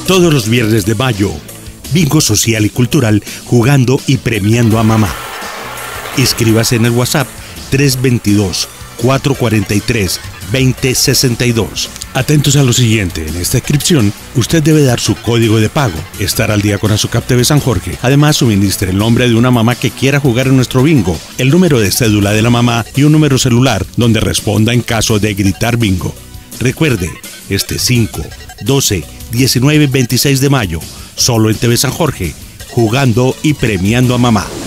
Todos los viernes de mayo, bingo social y cultural jugando y premiando a mamá. Inscríbase en el WhatsApp 322-443-2062. Atentos a lo siguiente, en esta inscripción usted debe dar su código de pago, estar al día con Azucap TV San Jorge. Además, suministre el nombre de una mamá que quiera jugar en nuestro bingo, el número de cédula de la mamá y un número celular donde responda en caso de gritar bingo. Recuerde, este 5, 12, 19 y 26 de mayo, solo en TV San Jorge, jugando y premiando a mamá.